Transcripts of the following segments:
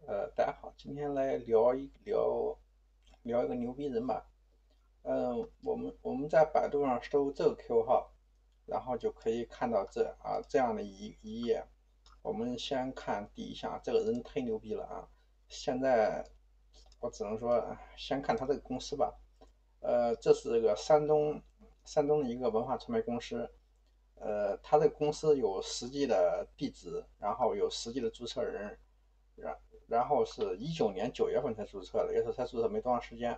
大家好，今天来聊一个牛逼人吧。我们在百度上搜这个 Q 号，然后就可以看到这样的一页。我们先看第一项，这个人忒牛逼了啊！现在我只能说，先看他这个公司吧。这是这个山东的一个文化传媒公司。他这个公司有实际的地址，然后有实际的注册人，然然后是19年9月份才注册的，也是才注册没多长时间。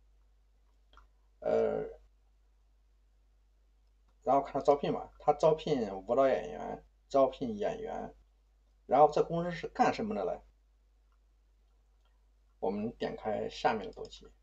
呃，然后看他招聘嘛，他招聘舞蹈演员，招聘演员。然后这公司是干什么的呢？我们点开下面的东西。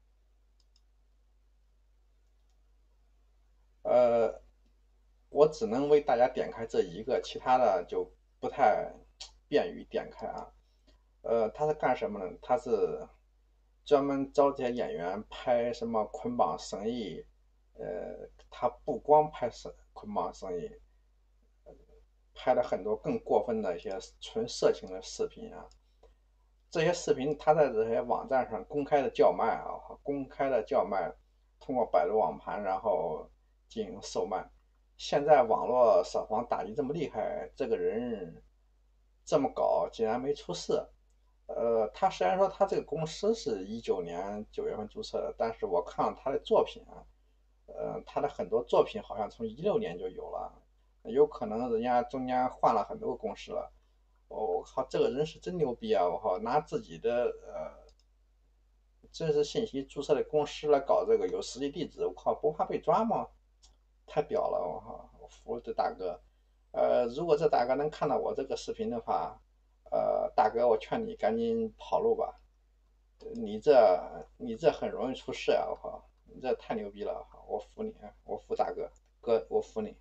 呃，我只能为大家点开这一个，其他的就不太便于点开啊。他是干什么的？他是专门招这些演员拍什么捆绑生意。他不光拍捆绑生意，拍了很多更过分的一些纯色情的视频啊。这些视频他在这些网站上公开的叫卖啊，公开的叫卖，通过百度网盘然后进行售卖。现在网络扫黄打击这么厉害，这个人这么搞竟然没出事。他虽然说他这个公司是19年9月份注册的，但是我看了他的作品啊。他的很多作品好像从16年就有了，有可能人家中间换了很多个公司了。我靠，这个人是真牛逼啊！我靠，拿自己的真实信息注册的公司来搞这个，有实际地址，我靠，不怕被抓吗？太屌了，我靠，我服了这大哥。如果这大哥能看到我这个视频的话，大哥，我劝你赶紧跑路吧。你这很容易出事啊！我靠，你这太牛逼了，我服你，我服大哥，哥，我服你。